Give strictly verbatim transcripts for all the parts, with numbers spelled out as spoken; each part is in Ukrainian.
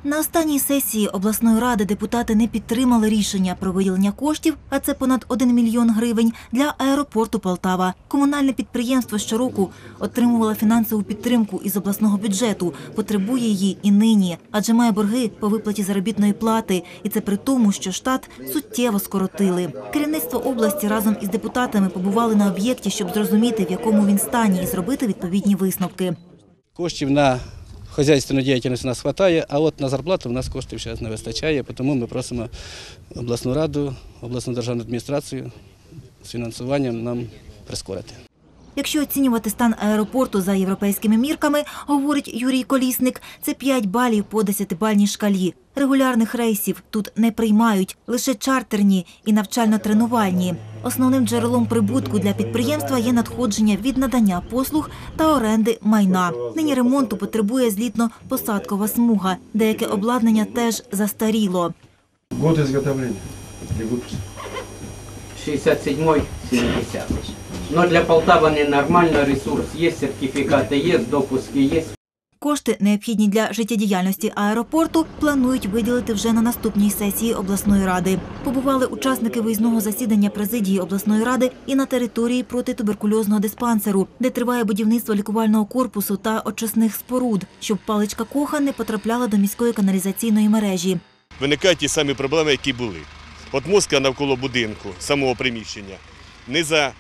На останній сесії обласної ради депутати не підтримали рішення про виділення коштів, а це понад один мільйон гривень, для аеропорту Полтава. Комунальне підприємство щороку отримувало фінансову підтримку із обласного бюджету, потребує її і нині, адже має борги по виплаті заробітної плати, і це при тому, що штат суттєво скоротили. Керівництво області разом із депутатами побували на об'єкті, щоб зрозуміти, в якому він стані, і зробити відповідні висновки. Коштів на хозяйственную деятельность у нас хватає, а от на зарплату у нас коштів зараз не вистачає, тому ми просимо обласну раду, обласну державну адміністрацію з фінансуванням нам прискорити. Якщо оцінювати стан аеропорту за європейськими мірками, говорить Юрій Колісник, це п'ять балів по десятибальній шкалі. Регулярних рейсів тут не приймають, лише чартерні і навчально-тренувальні. Основним джерелом прибутку для підприємства є надходження від надання послуг та оренди майна. Нині ремонту потребує злітно-посадкова смуга. Деяке обладнання теж застаріло. Год изготовления и выпуска. шестьдесят седьмой — семидесятый. Но для Полтавы ненормально, ресурс есть, сертификаты есть, допуски есть. Кошти, необхідні для життєдіяльності аеропорту, планують виділити вже на наступній сесії обласної ради. Побували учасники виїзного засідання президії обласної ради і на території протитуберкульозного диспансеру, де триває будівництво лікувального корпусу та очисних споруд, щоб паличка Коха не потрапляла до міської каналізаційної мережі. Виникають ті самі проблеми, які були. От мостка навколо будинку, самого приміщення, не за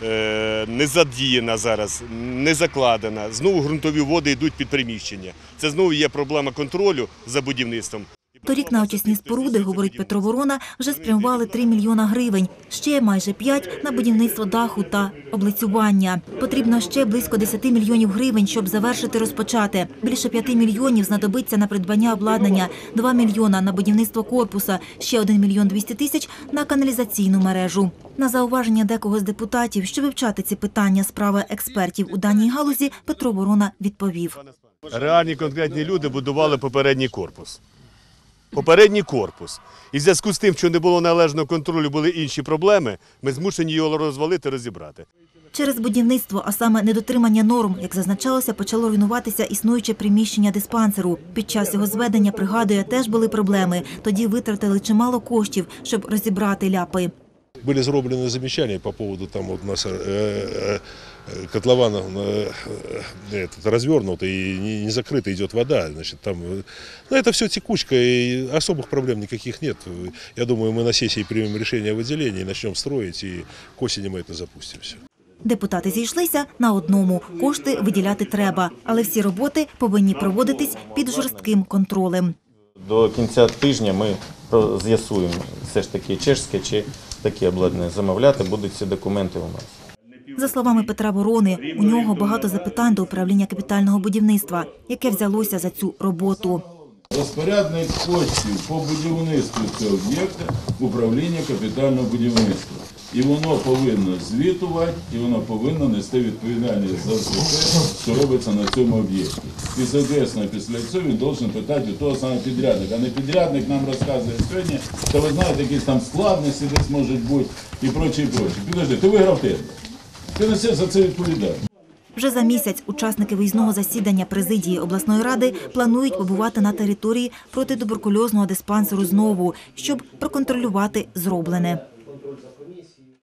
не задіяна зараз, не закладена. Знову ґрунтові води йдуть під приміщення. Це знову є проблема контролю за будівництвом. Торік на очисні споруди, говорить Петро Ворона, вже спрямували три мільйона гривень. Ще майже п'ять на будівництво даху та облицювання. Потрібно ще близько десяти мільйонів гривень, щоб завершити розпочати. Більше п'яти мільйонів знадобиться на придбання обладнання, два мільйона на будівництво корпуса, ще один мільйон двісті тисяч на каналізаційну мережу. На зауваження декого з депутатів, що вивчати ці питання справи експертів у даній галузі, Петро Ворона відповів. Реальні конкретні люди будували попередній корпус. Попередній корпус. І в зв'язку з тим, що не було належного контролю, були інші проблеми, ми змушені його розвалити, розібрати. Через будівництво, а саме недотримання норм, як зазначалося, почало руйнуватися існуюче приміщення диспансеру. Під час його зведення, пригадує, теж були проблеми. Тоді витратили чимало коштів, щоб розібрати ляпи. Были сделаны замечания по поводу, там вот у нас э, э, котлован э, этот, развернут и не, не закрыта идет вода, значит, там, ну, это все текучка, и особых проблем никаких нет. Я думаю, мы на сессии примем решение о выделении, начнем строить, и к осени мы это запустимся. Депутати зійшлися на одному – кошти виділяти треба, але всі роботи повинні проводитись під жорстким контролем. До кінця тижня ми з'ясуємо все ж таки чешське чи таке обладнання замовляти, будуть ці документи у нас. За словами Петра Ворони, у нього багато запитань до управління капітального будівництва, яке взялося за цю роботу. Розпорядник коштів по будівництву цього об'єкта управління капітального будівництва. І воно повинно звітувати, і воно повинно нести відповідальність за все те, що робиться на цьому об'єкті. І, соответственно, після цього він повинен питати у того самого підрядника. А не підрядник нам розказує сьогодні, що ви знаєте, якісь там складності десь можуть бути і прочі, і прочі. Підожди, ти виграв тендер. Ти несеш за це відповідальність. Вже за місяць учасники виїзного засідання президії обласної ради планують побувати на території протитуберкульозного диспансеру знову, щоб проконтролювати зроблене.